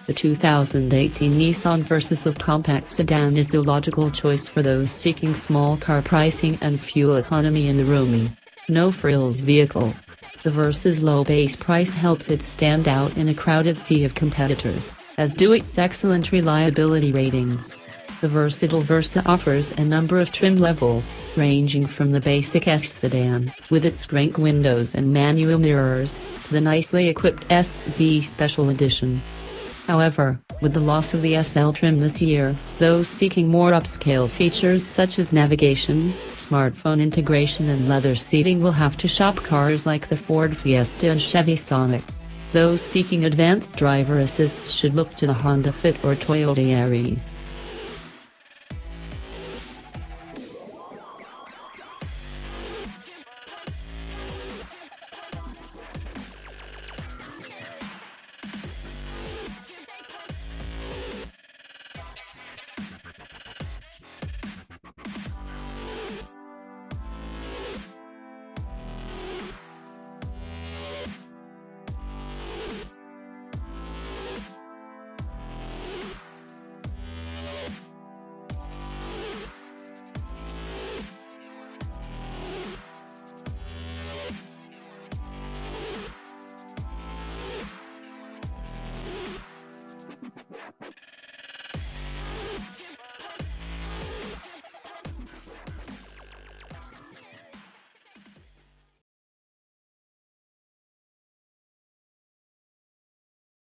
The 2018 Nissan Versa compact sedan is the logical choice for those seeking small car pricing and fuel economy in the roomy, no-frills vehicle. The Versa's low base price helps it stand out in a crowded sea of competitors, as do its excellent reliability ratings. The versatile Versa offers a number of trim levels, ranging from the basic S sedan, with its great windows and manual mirrors, to the nicely equipped SV Special Edition. However, with the loss of the SL trim this year, those seeking more upscale features such as navigation, smartphone integration and leather seating will have to shop cars like the Ford Fiesta and Chevy Sonic. Those seeking advanced driver assists should look to the Honda Fit or Toyota Yaris.